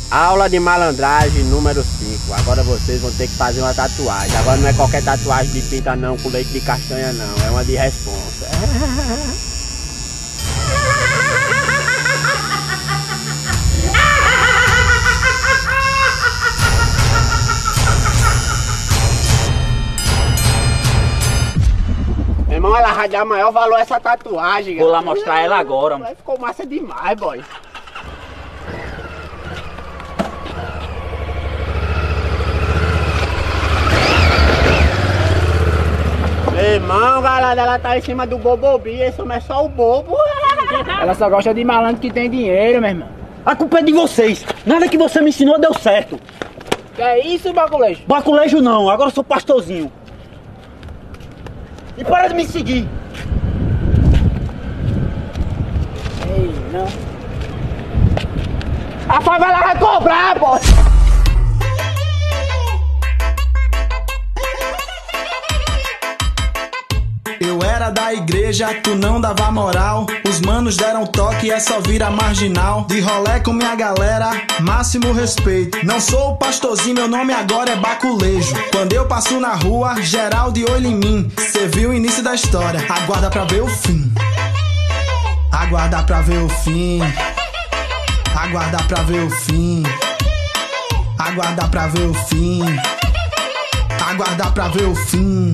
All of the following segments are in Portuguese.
Aula de malandragem número 5. Agora vocês vão ter que fazer uma tatuagem. Agora não é qualquer tatuagem de pinta não, com leite de castanha não. É uma de responsa. Irmão, ela vai dar maior valor essa tatuagem. Vou lá mostrar ela agora. Ficou massa demais, boy. Meu irmão, galera, ela tá em cima do Bobobi, esse homem é só o bobo. Ela só gosta de malandro que tem dinheiro, meu irmão. A culpa é de vocês. Nada que você me ensinou deu certo. Que é isso, baculejo? Baculejo não, agora eu sou pastorzinho. E para de me seguir. Ei, não. A favela vai cobrar, boy. Eu era da igreja, tu não dava moral. Os manos deram toque, é só vira marginal. De rolé com minha galera, máximo respeito. Não sou o pastorzinho, meu nome agora é Baculejo. Quando eu passo na rua, geral de olho em mim. Cê viu o início da história, aguarda pra ver o fim. Aguarda pra ver o fim. Aguarda pra ver o fim. Aguarda pra ver o fim. Aguarda pra ver o fim.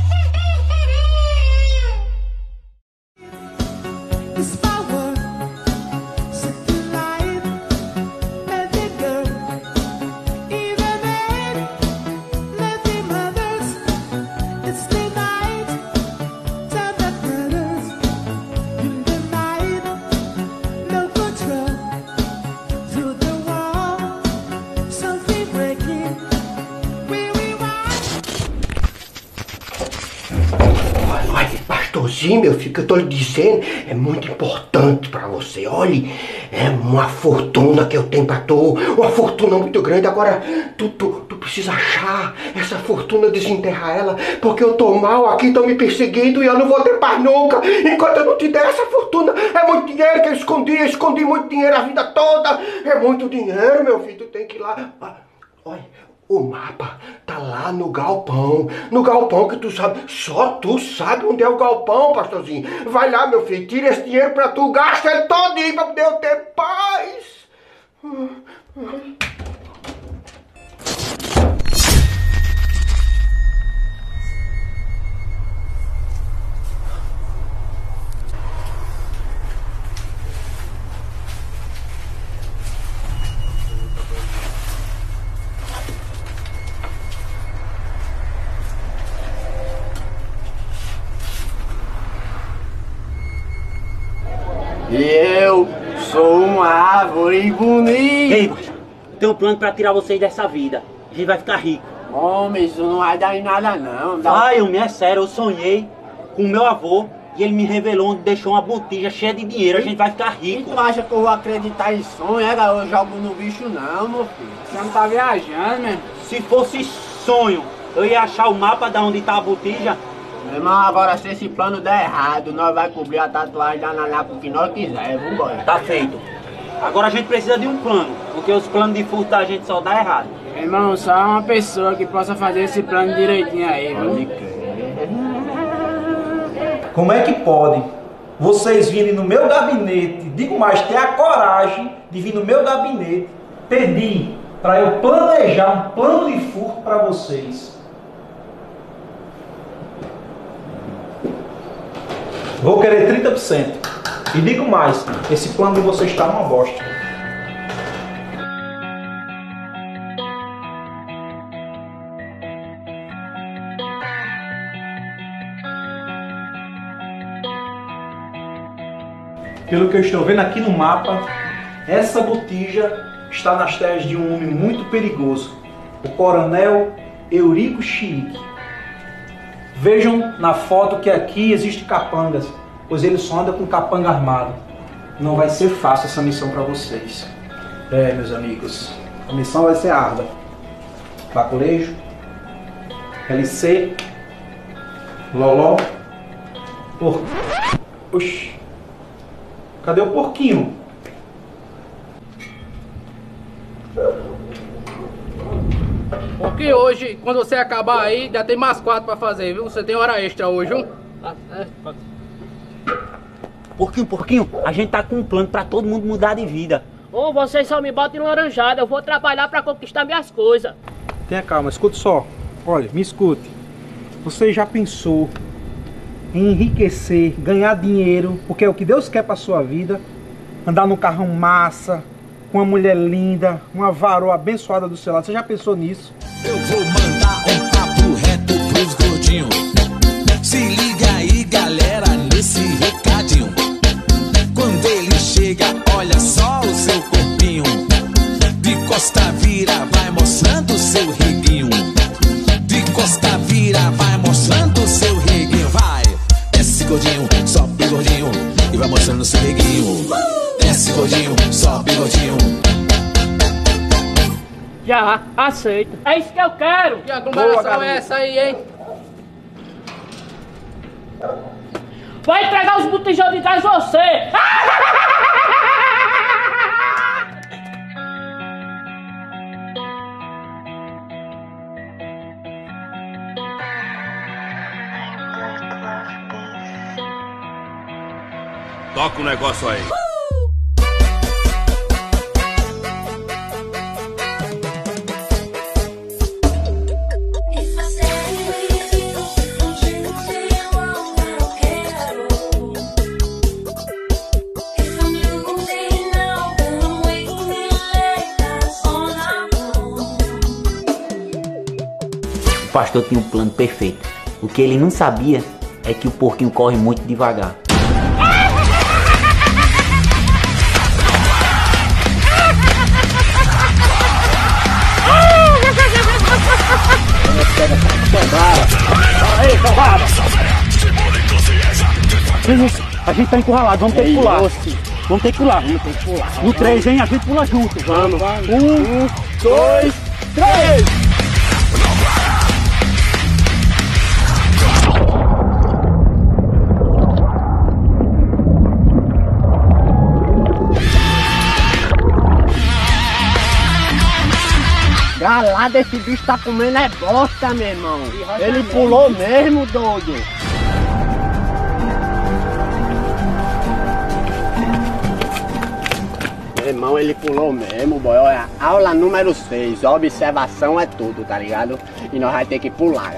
Pastorzinho, meu filho, que eu tô lhe dizendo é muito importante pra você. Olhe, é uma fortuna que eu tenho pra tu, uma fortuna muito grande. Agora, tu precisa achar essa fortuna, desenterrar ela, porque eu tô mal aqui, estão me perseguindo e eu não vou ter paz nunca enquanto eu não te der essa fortuna. É muito dinheiro que eu escondi muito dinheiro a vida toda. É muito dinheiro, meu filho, tu tem que ir lá. Olha, o mapa tá lá no galpão que tu sabe, só tu sabe onde é o galpão, pastorzinho. Vai lá, meu filho, tira esse dinheiro pra tu, gasta ele todinho pra poder eu ter paz. Eu sou uma árvore bonita. Ei, tem um plano pra tirar vocês dessa vida. A gente vai ficar rico. Homem, isso não vai dar em nada não. Vai, homem, é sério, eu sonhei com o meu avô e ele me revelou onde deixou uma botija cheia de dinheiro. A gente vai ficar E rico. tu acha que eu vou acreditar em sonho? Eu jogo no bicho não, meu filho. Você não tá viajando, meu irmão. Se fosse sonho, eu ia achar o mapa da onde tá a botija. Meu irmão, agora se esse plano der errado, nós vai cobrir a tatuagem da Naná com o que nós quiser, vambora. Tá feito. Agora a gente precisa de um plano, porque os planos de furto da gente só dá errado. Meu irmão, só uma pessoa que possa fazer esse plano direitinho aí, viu? Como é que pode vocês virem no meu gabinete, digo mais, ter a coragem de vir no meu gabinete pedir para eu planejar um plano de furto para vocês? Vou querer 30%. E digo mais, esse plano de vocês está uma bosta. Pelo que eu estou vendo aqui no mapa, essa botija está nas terras de um homem muito perigoso, o coronel Eurico Chirique. Vejam na foto que aqui existe capangas, pois ele só anda com capanga armado. Não vai ser fácil essa missão para vocês. Meus amigos, a missão vai ser árdua. Baculejo, LC, Loló, porco. Oxi, cadê o porquinho? Porque hoje, quando você acabar aí, já tem mais 4 pra fazer, viu? Você tem hora extra hoje, viu? Porquinho, a gente tá com um plano pra todo mundo mudar de vida. Ô, vocês só me botam em laranjada, eu vou trabalhar pra conquistar minhas coisas. Tenha calma, escute só. Olha, me escute. Você já pensou em enriquecer, ganhar dinheiro, porque é o que Deus quer pra sua vida? Andar num carrão massa, com uma mulher linda, uma varoa abençoada do seu lado. Você já pensou nisso? Eu vou mandar um papo reto pros gordinhos. Se liga aí, galera, nesse recadinho. Quando ele chega, olha só o seu corpinho. De costa vira, vai mostrando o seu reguinho. De costa vira, vai mostrando o seu reguinho. Vai, desce gordinho, sobe gordinho. E vai mostrando o seu reguinho. Desce gordinho, sobe gordinho. Já, aceito. É isso que eu quero. Que aglomeração é essa aí, hein? Vai entregar os botijões de gás você. Toca o negócio aí. O pastor tinha um plano perfeito. O que ele não sabia é que o porquinho corre muito devagar. A gente tá encurralado, vamos ter que pular. Vamos ter que pular. No 3, hein? A gente pula junto. Vamos. 1, 2, 3! Galada, esse bicho tá comendo é bosta, meu irmão. Ele pulou mesmo, doido. Meu irmão, ele pulou mesmo, boy. Olha, aula número 6. Observação é tudo, tá ligado? E nós vamos ter que pular.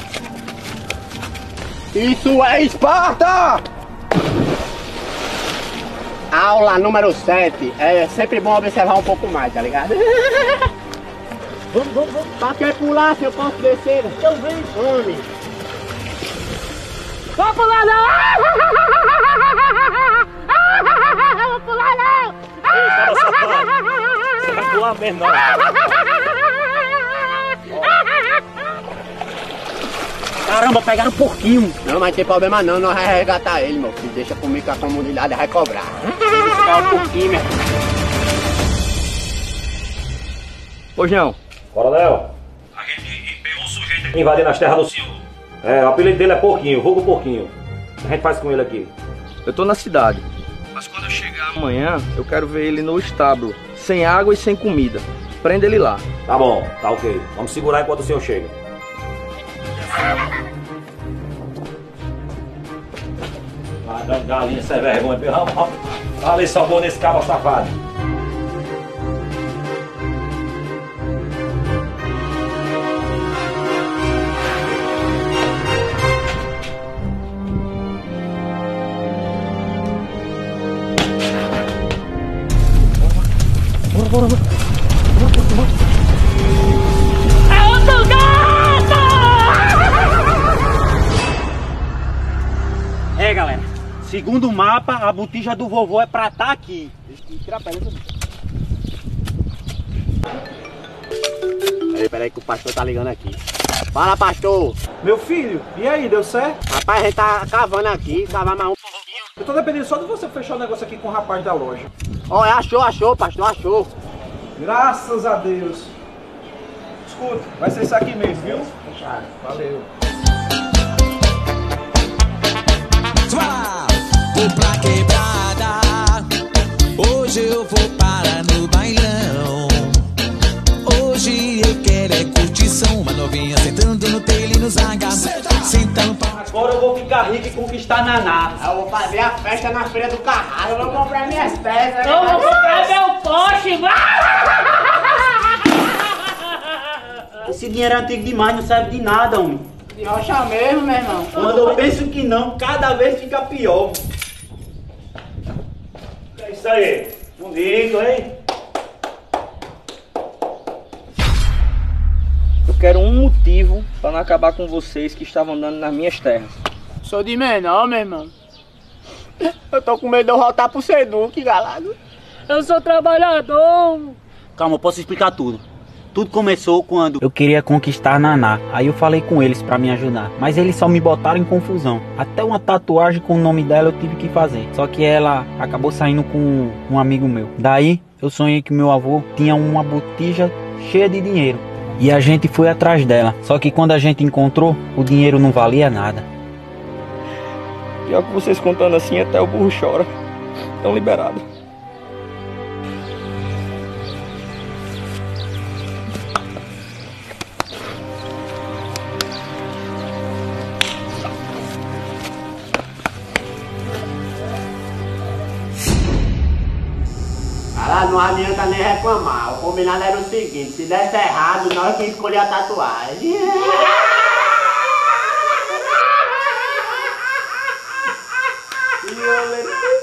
Isso é Esparta! Aula número 7. É sempre bom observar um pouco mais, tá ligado? Vamos. Pra que pular se eu posso descer? Eu venho, homem. Vou pular não! Vou pular não! Eita, safado. Você vai pular mesmo, não. Caramba, pegaram um porquinho. Não, mas tem problema não, nós vamos resgatar ele, meu filho. Deixa comigo que a comunidade vai cobrar. Pegaram um porquinho, meu. Pois não. Coronel, a gente pegou um sujeito aqui invadindo as terras do senhor. O apelido dele é Porquinho, vulgo Porquinho. A gente faz com ele aqui. Eu tô na cidade, mas quando eu chegar amanhã, eu quero ver ele no estábulo, sem água e sem comida. Prenda ele lá. Tá bom, tá ok. Vamos segurar enquanto o senhor chega. Vai dando galinha sem vergonha. Vamos. Fala esse sabor nesse cabo safado. Bora. É outro gato! É, galera. Segundo o mapa, a botija do vovô é pra estar aqui. Peraí que o pastor tá ligando aqui. Fala, pastor. Meu filho, e aí, deu certo? Rapaz, a gente tá cavando aqui, cavar mais um pouquinho. Eu tô dependendo só de você fechar o negócio aqui com o rapaz da loja. Ó, achou, pastor, achou. Graças a Deus. Escuta, vai ser isso aqui mesmo, viu? Fechado. Valeu. Vou pra quebrada, hoje eu vou parar no bailão. Hoje eu quero é curtir posição. Uma novinha sentando no telho e no zanga. Sentando pra... Agora eu vou ficar rico e conquistar Naná. Eu vou fazer a festa na feira do Carraro. Eu vou comprar minhas peças. Eu vou comprar meu Porsche. Esse dinheiro é antigo demais, não serve de nada, homem. De rocha mesmo, meu irmão. Quando eu penso que não, cada vez fica pior. É isso aí. Bonito, hein? Eu quero um motivo para não acabar com vocês que estavam andando nas minhas terras. Sou de menor, meu irmão. Eu tô com medo de eu voltar pro Seduc, galado. Eu sou trabalhador. Calma, eu posso explicar tudo. Tudo começou quando eu queria conquistar Naná. Aí eu falei com eles pra me ajudar. Mas eles só me botaram em confusão. Até uma tatuagem com o nome dela eu tive que fazer. Só que ela acabou saindo com um amigo meu. Daí eu sonhei que meu avô tinha uma botija cheia de dinheiro. E a gente foi atrás dela. Só que quando a gente encontrou, o dinheiro não valia nada. Pior que vocês contando assim, até o burro chora. Estão liberados. Galado, não adianta nem reclamar. O combinado era o seguinte: se desse errado, nós que escolher a tatuagem. E eu